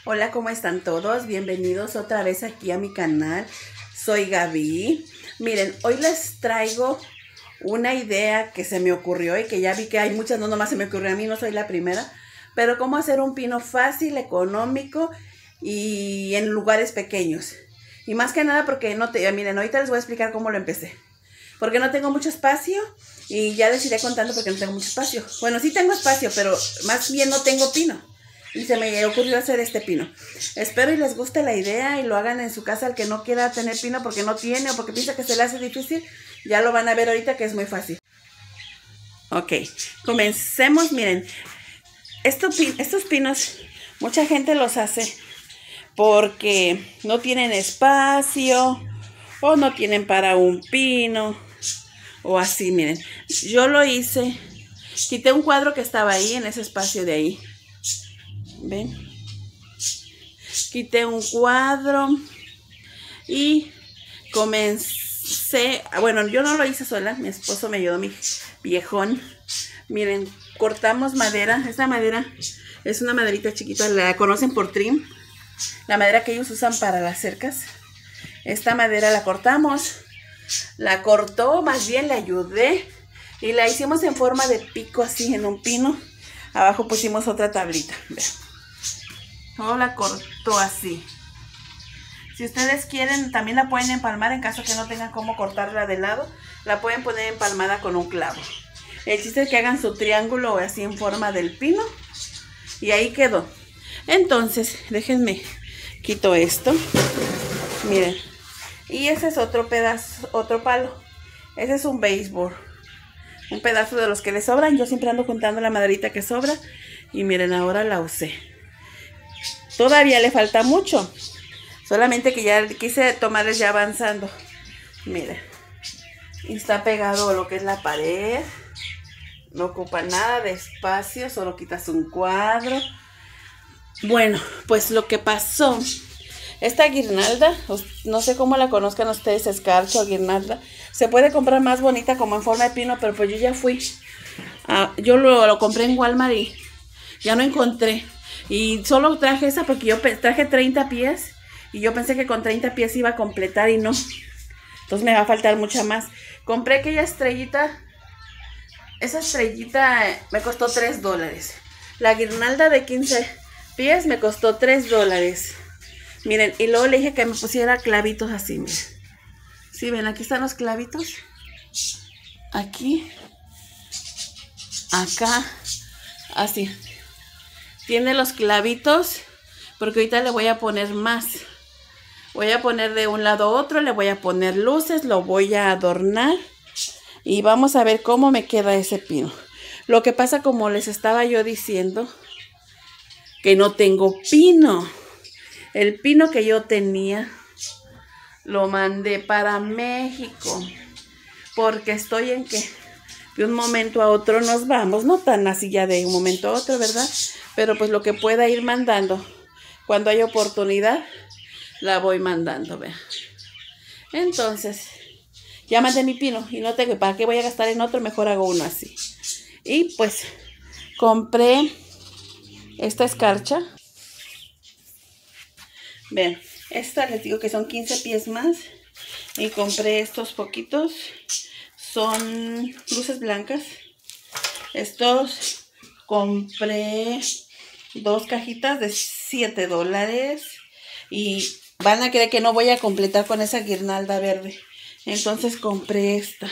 Hola, ¿cómo están todos? Bienvenidos otra vez aquí a mi canal. Soy Gaby. Miren, hoy les traigo una idea que se me ocurrió y que ya vi que hay muchas, no nomás se me ocurrió a mí, no soy la primera, pero cómo hacer un pino fácil, económico y en lugares pequeños. Y más que nada porque miren, ahorita les voy a explicar cómo lo empecé. Porque no tengo mucho espacio y ya les iré contando porque no tengo mucho espacio. Bueno, sí tengo espacio, pero más bien no tengo pino. Y se me ocurrió hacer este pino. Espero y les guste la idea y lo hagan en su casa el que no quiera tener pino porque no tiene o porque piensa que se le hace difícil. Ya lo van a ver ahorita que es muy fácil. Ok, comencemos. Miren, estos pinos, mucha gente los hace porque no tienen espacio o no tienen para un pino o así. Miren, yo lo hice, quité un cuadro que estaba ahí en ese espacio de ahí. ¿Ven? Quité un cuadro y comencé, bueno, yo no lo hice sola, mi esposo me ayudó, mi viejón. Miren, cortamos madera. Esta madera es una maderita chiquita, la conocen por trim, la madera que ellos usan para las cercas. Esta madera la cortamos, la cortó, más bien le ayudé y la hicimos en forma de pico, así en un pino. Abajo pusimos otra tablita, vean. Todo la cortó así. Si ustedes quieren, también la pueden empalmar en caso que no tengan cómo cortarla de lado. La pueden poner empalmada con un clavo. El chiste es que hagan su triángulo así en forma del pino. Y ahí quedó. Entonces, déjenme, quito esto. Miren. Y ese es otro pedazo, otro palo. Ese es un béisbol. Un pedazo de los que le sobran. Yo siempre ando juntando la maderita que sobra. Y miren, ahora la usé. Todavía le falta mucho. Solamente que ya quise tomarles ya avanzando. Miren. Y está pegado lo que es la pared. No ocupa nada de espacio. Solo quitas un cuadro. Bueno, pues lo que pasó. Esta guirnalda, no sé cómo la conozcan ustedes, escarcha o guirnalda. Se puede comprar más bonita como en forma de pino. Pero pues yo ya fui. Yo lo compré en Walmart y ya no encontré. Y solo traje esa porque yo traje 30 pies. Y yo pensé que con 30 pies iba a completar y no. Entonces me va a faltar mucha más. Compré aquella estrellita. Esa estrellita me costó $3. La guirnalda de 15 pies me costó $3. Miren, y luego le dije que me pusiera clavitos así, miren. ¿Sí ven? Aquí están los clavitos. Aquí. Acá. Así. Tiene los clavitos, porque ahorita le voy a poner más. Voy a poner de un lado a otro, le voy a poner luces, lo voy a adornar. Y vamos a ver cómo me queda ese pino. Lo que pasa, como les estaba yo diciendo, que no tengo pino. El pino que yo tenía, lo mandé para México. Porque estoy en que de un momento a otro nos vamos, no tan así ya de un momento a otro, ¿verdad? Pero pues lo que pueda ir mandando, cuando hay oportunidad, la voy mandando, vean. Entonces, ya mandé mi pino y no tengo, ¿para qué voy a gastar en otro? Mejor hago uno así. Y pues, compré esta escarcha. Vean, esta les digo que son 15 pies más. Y compré estos poquitos. Son luces blancas. Estos compré 2 cajitas de $7. Y van a creer que no voy a completar con esa guirnalda verde. Entonces compré esta.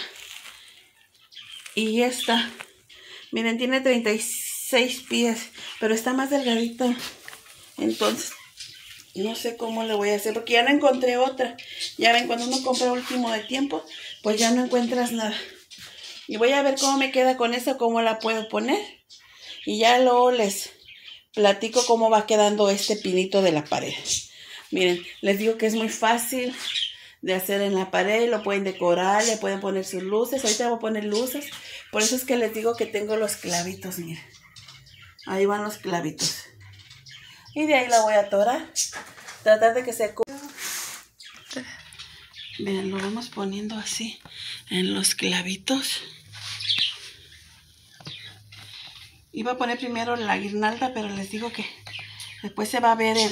Y esta. Miren, tiene 36 pies. Pero está más delgadita. Entonces, no sé cómo le voy a hacer. Porque ya no encontré otra. Ya ven, cuando uno compra último de tiempo, pues ya no encuentras nada. Y voy a ver cómo me queda con esta, cómo la puedo poner. Y ya luego les platico cómo va quedando este pinito de la pared. Miren, les digo que es muy fácil de hacer en la pared. Lo pueden decorar, le pueden poner sus luces. Ahorita voy a poner luces. Por eso es que les digo que tengo los clavitos, miren. Ahí van los clavitos. Y de ahí la voy a atorar. Tratar de que se cubra. Miren, lo vamos poniendo así en los clavitos. Iba a poner primero la guirnalda, pero les digo que Después se va a ver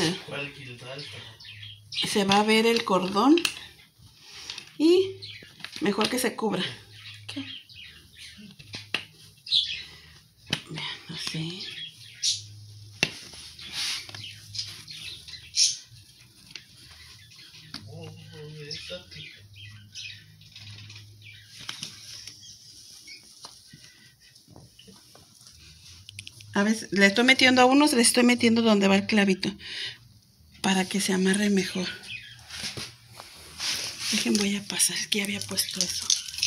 el cordón y mejor que se cubra. ¿Qué? Vean, así. A veces le estoy metiendo a unos, le estoy metiendo donde va el clavito para que se amarre mejor. Dejen, voy a pasar, es que ya había puesto eso.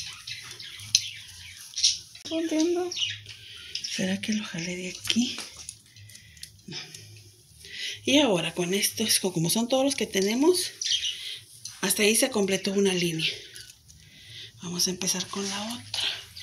¿Entiendo? ¿Será que lo jalé de aquí? No. Y ahora con estos, como son todos los que tenemos, hasta ahí se completó una línea. Vamos a empezar con la otra.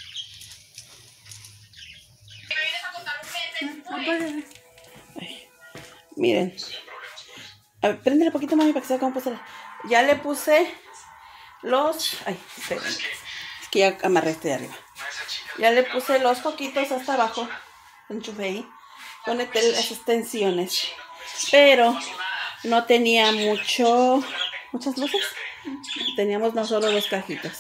Ay, miren. A ver, préndele un poquito, mami, para que se vea cómo puse. Ya le puse los... Ay, esperen. Es que ya amarré este de arriba. Ya le puse los coquitos hasta abajo. Enchufé ahí. Conecté las extensiones. Pero no tenía muchas luces. Teníamos no solo dos cajitas.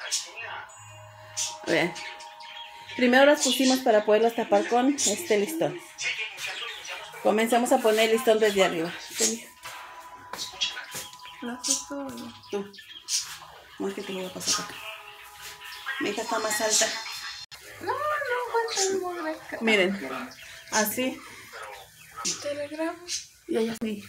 Vean. Primero las pusimos para poderlas tapar con este listón. Comenzamos a poner el listón desde arriba. Tú. No es que te lo voy a pasar acá. Mi hija está más alta. Miren. Así. Telegrama. Y ella sí.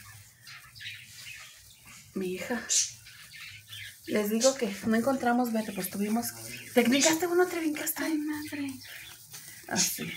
Mi hija. Les digo que no encontramos verde, pues tuvimos... ¿Te brincaste o no te brincaste? Ay, madre. Así.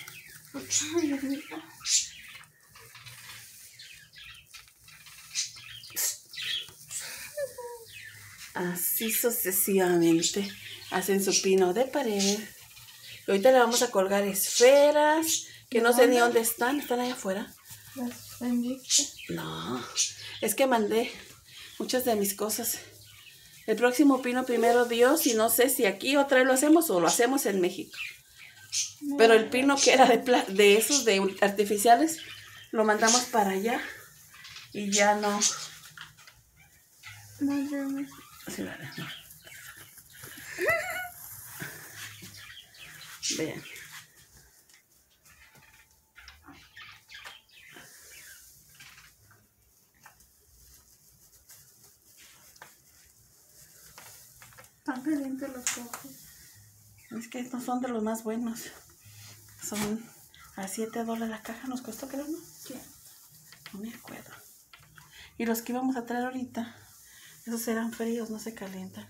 Así sucesivamente hacen su pino de pared. Y ahorita le vamos a colgar esferas que no sé ni dónde están. ¿Están allá afuera? ¿Las vendiste? No, es que mandé muchas de mis cosas. El próximo pino, primero Dios, y no sé si aquí otra vez lo hacemos o lo hacemos en México. Pero el pino que era de esos de artificiales, lo mandamos para allá y ya no. No. Sí, vale, no. Vean. Están calientes los ojos. Es que estos son de los más buenos. Son a $7 la caja. Nos costó, creo, ¿no? Sí. No me acuerdo. Y los que íbamos a traer ahorita, esos eran fríos, no se calientan.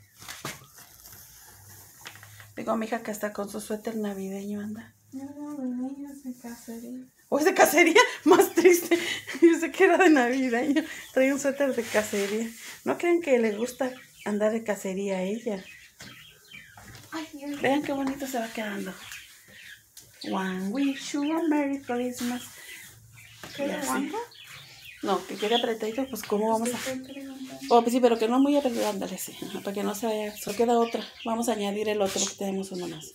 Digo a mi hija que hasta con su suéter navideño anda. No, los niños de cacería. ¿O es de cacería? Más triste. Yo sé que era de navideño. Trae un suéter de cacería. ¿No creen que le gusta andar de cacería a ella? Ay, Dios. Vean qué bonito se va quedando. One wish you a Merry Christmas. ¿Qué Y le así. aguanta? No, que quede apretadito, pues ¿cómo vamos a...? Estoy preguntando. Oh, pues sí, pero que no muy apretado, ándale, sí. Ajá, para que no se vaya. Solo queda otra. Vamos a añadir el otro, que tenemos uno más.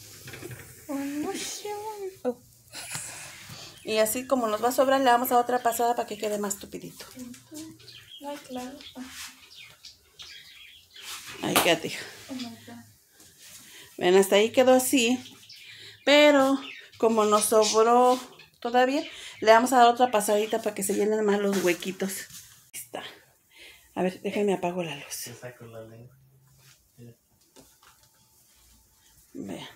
Oh. Y así como nos va a sobrar, le damos a otra pasada para que quede más tupidito. Ay, claro. Ahí quédate, hija. Oh my God. Ven, hasta ahí quedó así. Pero como nos sobró todavía, le vamos a dar otra pasadita para que se llenen más los huequitos. Ahí está. A ver, déjenme apago la luz. Te saco la lengua. Vean.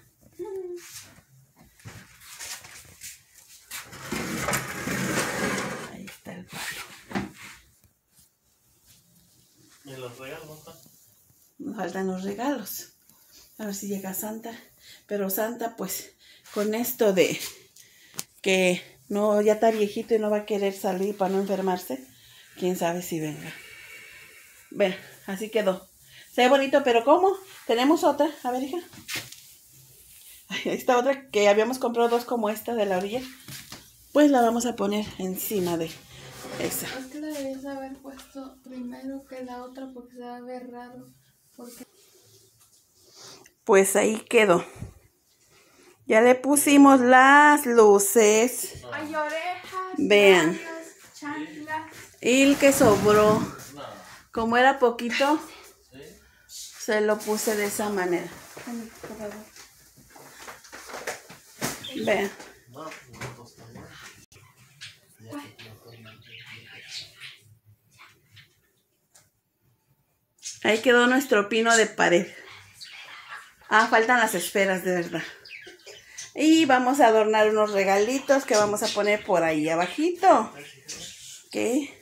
Ahí está el palo. ¿Me los regalos, papá? Nos faltan los regalos. A ver si llega Santa. Pero Santa, pues, con esto de que no ya está viejito y no va a querer salir para no enfermarse, quién sabe si venga. Vean, así quedó. Se ve bonito, pero ¿cómo? Tenemos otra. A ver, hija. Ay, esta otra que habíamos comprado dos como esta de la orilla. Pues la vamos a poner encima de esa. Es que la debías haber puesto primero que la otra porque se va a ver raro. Porque... Pues ahí quedó. Ya le pusimos las luces. Hay orejas. Vean. labios, chancla. Y el que sobró, No. como era poquito, ¿Sí? se lo puse de esa manera. Vean. No, nosotros también. Ahí quedó nuestro pino de pared. Ah, faltan las esferas, de verdad. Y vamos a adornar unos regalitos que vamos a poner por ahí abajito. Ok.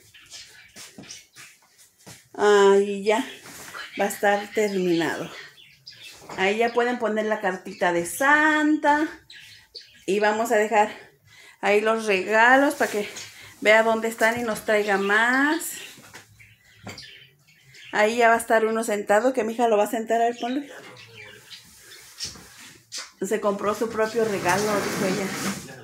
Ahí ya va a estar terminado. Ahí ya pueden poner la cartita de Santa. Y vamos a dejar ahí los regalos para que vea dónde están y nos traiga más. Ahí ya va a estar uno sentado, que mi hija lo va a sentar. A ver, ponlo. Se compró su propio regalo, dijo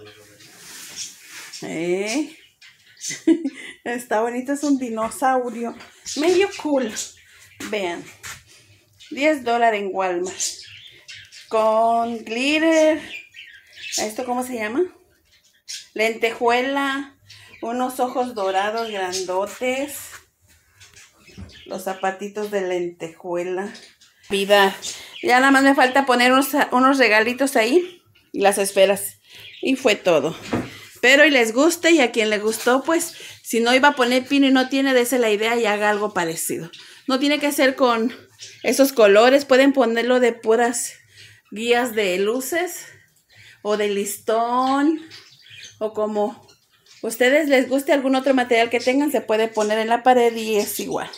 ella. Está bonito, es un dinosaurio. Medio cool. Vean. $10 en Walmart. Con glitter. ¿Esto cómo se llama? Lentejuela. Unos ojos dorados grandotes. Los zapatitos de lentejuela. Vida. Ya nada más me falta poner unos regalitos ahí. Y las esferas. Y fue todo. Espero y les guste. Y a quien le gustó, pues, si no iba a poner pino y no tiene, dése la idea y haga algo parecido. No tiene que ser con esos colores. Pueden ponerlo de puras guías de luces. O de listón. O como ustedes les guste algún otro material que tengan, se puede poner en la pared y es igual.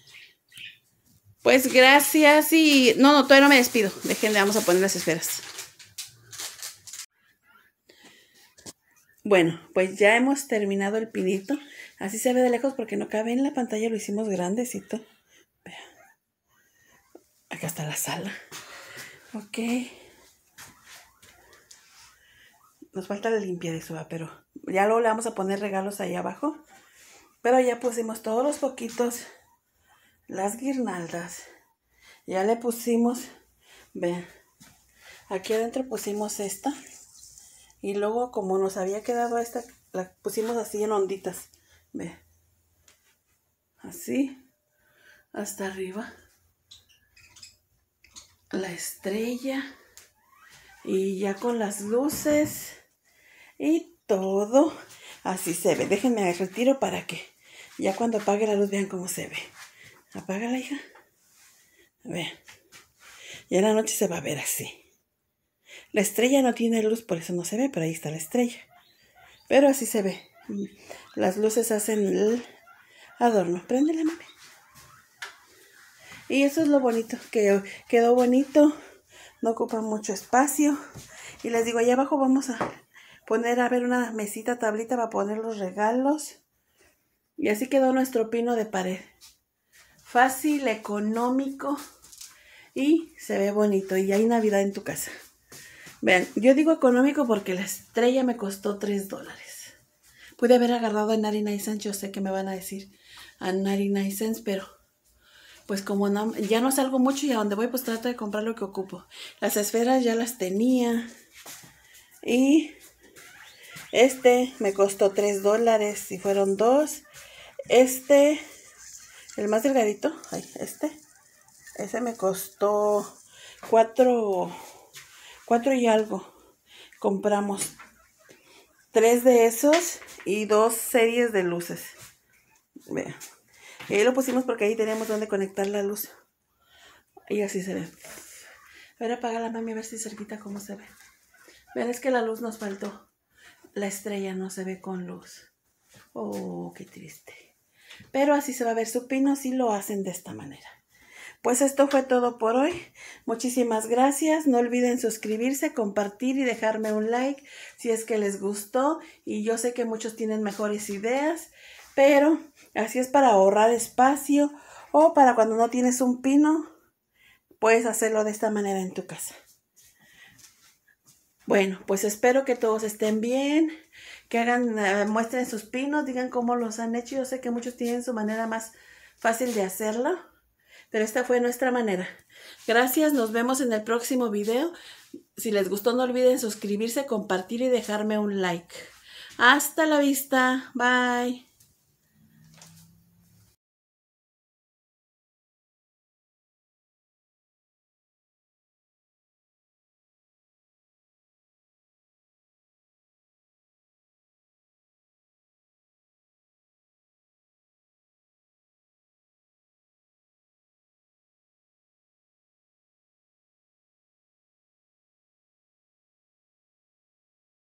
Pues gracias y... No, todavía no me despido. Déjenme, vamos a poner las esferas. Bueno, pues ya hemos terminado el pinito. Así se ve de lejos porque no cabe en la pantalla. Lo hicimos grandecito. Vean. Acá está la sala. Ok. Nos falta la limpieza de eso, pero ya luego le vamos a poner regalos ahí abajo. Pero ya pusimos todos los poquitos. Las guirnaldas. Ya le pusimos, vean, aquí adentro pusimos esta. Y luego como nos había quedado esta, la pusimos así en onditas. Vean. Así. Hasta arriba. La estrella. Y ya con las luces. Y todo. Así se ve. Déjenme retiro para que ya cuando apague la luz vean cómo se ve. Apágala, hija. Vean. Y en la noche se va a ver así. La estrella no tiene luz, por eso no se ve, pero ahí está la estrella. Pero así se ve. Las luces hacen el adorno. Préndela, mami. Y eso es lo bonito, que quedó bonito. No ocupa mucho espacio. Y les digo, allá abajo vamos a poner, a ver, una mesita, tablita para poner los regalos. Y así quedó nuestro pino de pared. Fácil, económico y se ve bonito. Y hay Navidad en tu casa. Vean, yo digo económico porque la estrella me costó $3. Pude haber agarrado a 99 cents. Yo sé que me van a decir a 99 cents, pero pues como no, ya no salgo mucho y a donde voy pues trato de comprar lo que ocupo. Las esferas ya las tenía. Y este me costó $3 y fueron 2. El más delgadito, ese me costó 4 y algo. Compramos 3 de esos y 2 series de luces. Vean. Y ahí lo pusimos porque ahí teníamos donde conectar la luz. Y así se ve. A ver, apágala, mami, a ver si cerquita cómo se ve. Vean, es que la luz nos faltó. La estrella no se ve con luz. Oh, qué triste. Pero así se va a ver su pino si lo hacen de esta manera. Pues esto fue todo por hoy. Muchísimas gracias. No olviden suscribirse, compartir y dejarme un like si es que les gustó. Y yo sé que muchos tienen mejores ideas, pero así es para ahorrar espacio o para cuando no tienes un pino, puedes hacerlo de esta manera en tu casa. Bueno, pues espero que todos estén bien, que muestren sus pinos, digan cómo los han hecho. Yo sé que muchos tienen su manera más fácil de hacerlo, pero esta fue nuestra manera. Gracias, nos vemos en el próximo video. Si les gustó, no olviden suscribirse, compartir y dejarme un like. Hasta la vista, bye.